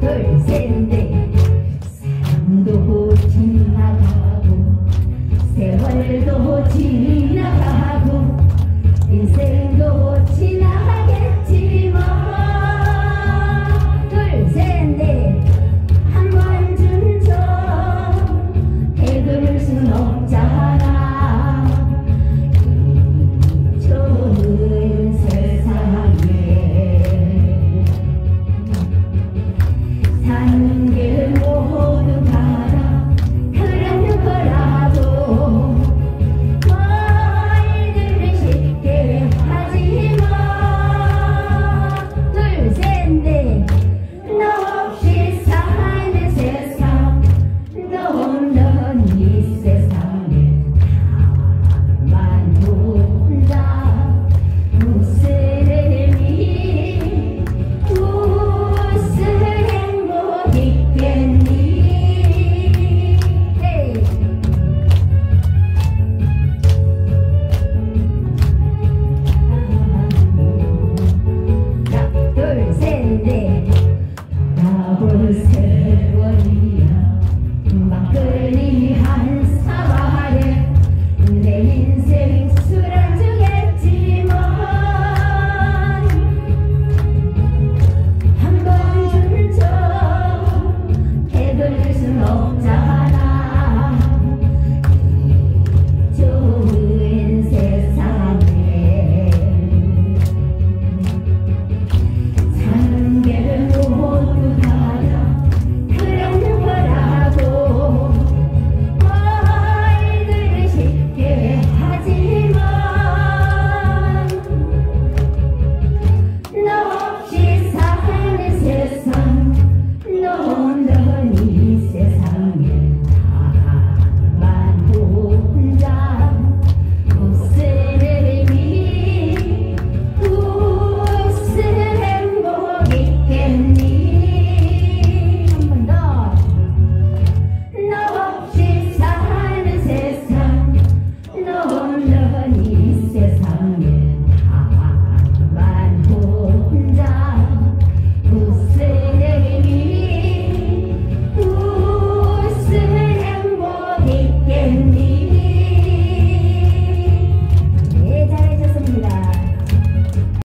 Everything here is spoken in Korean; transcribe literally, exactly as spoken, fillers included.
둘, 셋, 넷. 사랑도 지나가고 세월도 지나가고 인생도 지나가겠지 뭐. 둘, 셋, 넷. 한 번쯤 더 해둘 순 없잖아. 이 좋은 세상에 사는 길 모두 가라 그런 거라도 말들을 쉽게 하지 마. 둘, 셋, 넷. 너 없이 사는 세상 너 없는 이 세상에 나만 혼자 무슨 의미 무슨 행복 있겠니. 헤이. 하나 둘 셋 넷.